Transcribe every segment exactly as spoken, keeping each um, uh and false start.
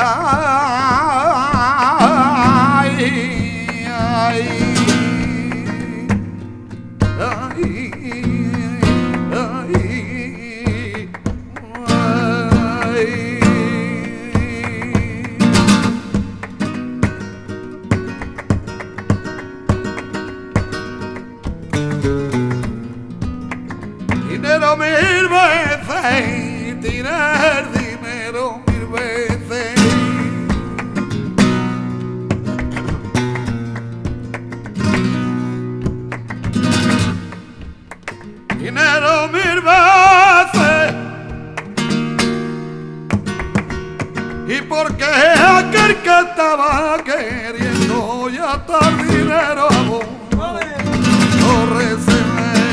Dinero mil veces, tirar dinero mil veces. Dinero mil veces. Y porque aquel que estaba queriendo ya está el dinero a vos. No recibí.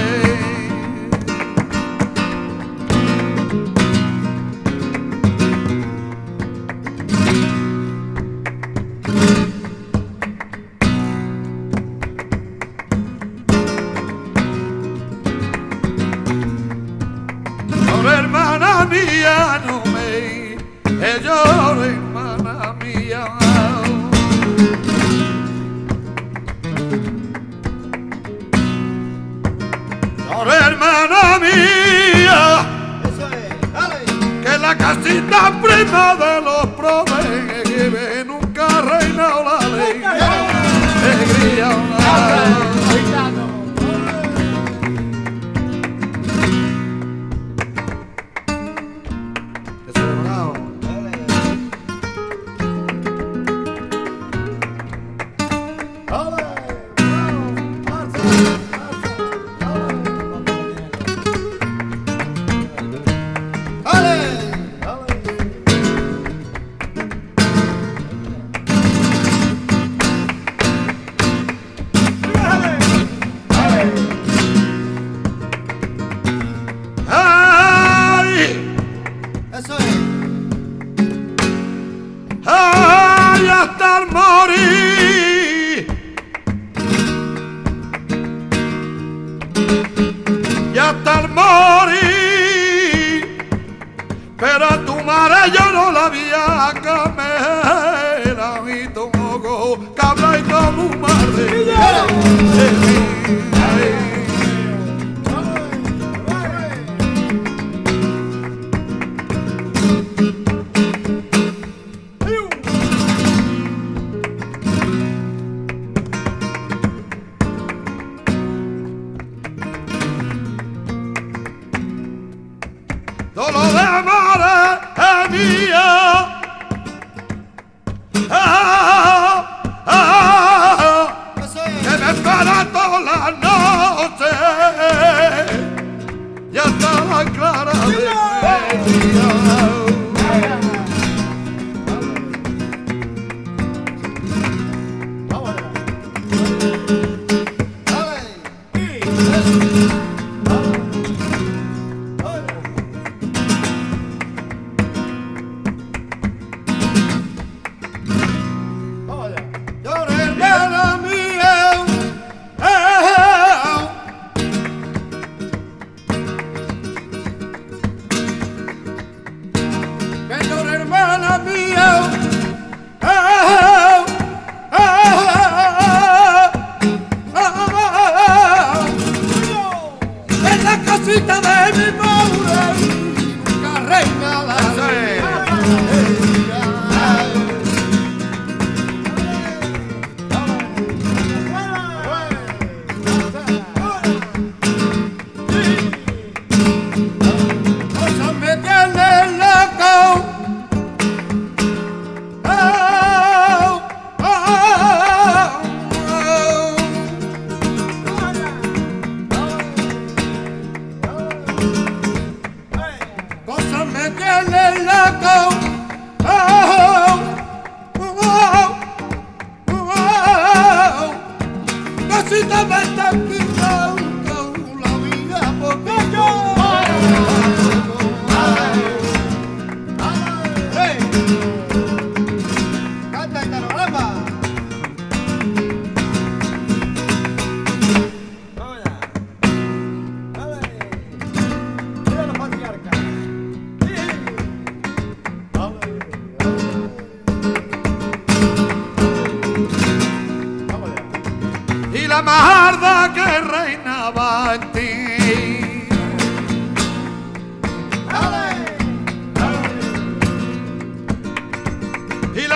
Hermana mía, no me llores, hermana mía. Llore, hermana mía. Eso es, dale. Que la casita prima de los probes que nunca ha reinado la ley. Alegría, hasta el morir, pero a tu madre yo no la vi a camela y tu moco cabra y como un madre. Solo de amor es mía. Ah, ah, ah, que me espera toda la noche. Ya está la clara de día.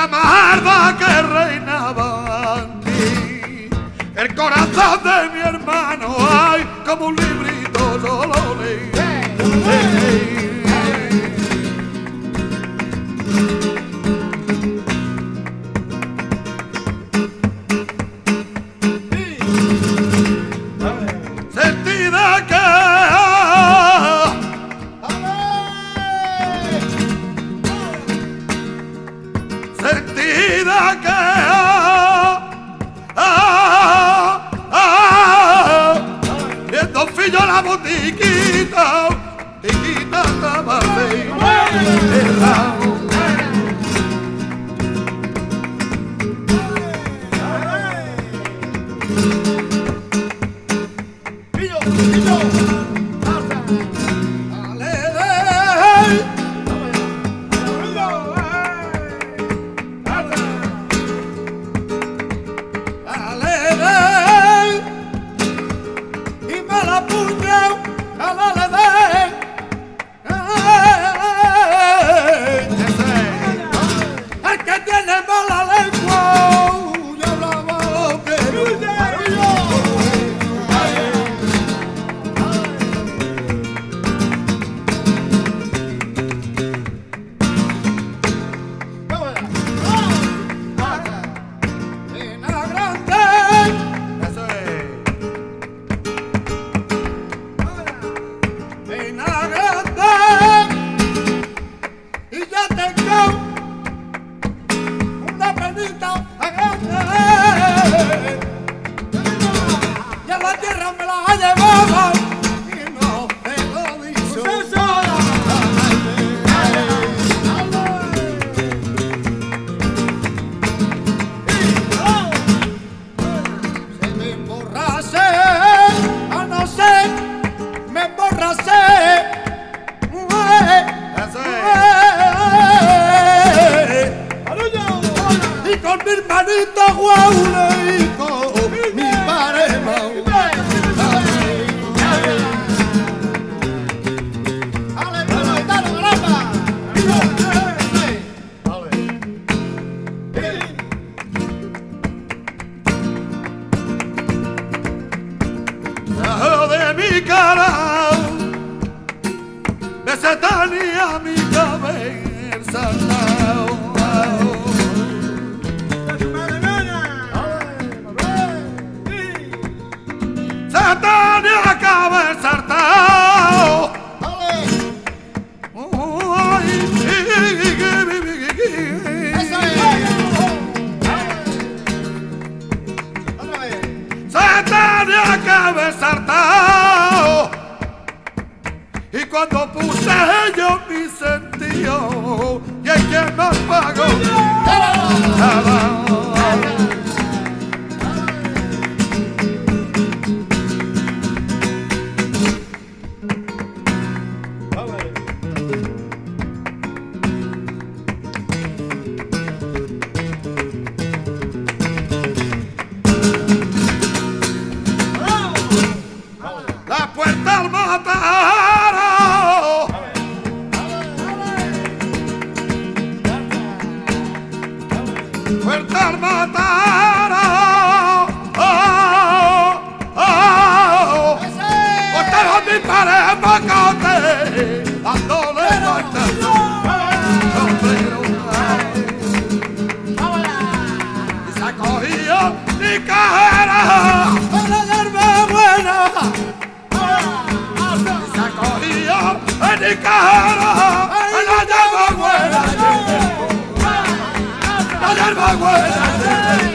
la marda que reinaba aquí. El corazón de mi hermano, ay, como un librito yo lo leí. Sentida que Sentida que ah, ah, viendo fillo la botiquita, tiquita estaba pillo, pillo, mi hermanita Guauleico, mi parema. De mi cara, de Satania mi cabeza. Satania cabeza hartao. Satania cabeza hartao. Y cuando puse yo mi sentido, y hay quien me pagó. La puerta al mataro, puerta al mataro, oh, oh, oh. Usted a mi pareja macote, dándole vueltas, sombrero, y se cogió mi cajera, para darme buena. En mi cajera, en la yerba buena, la yerba buena.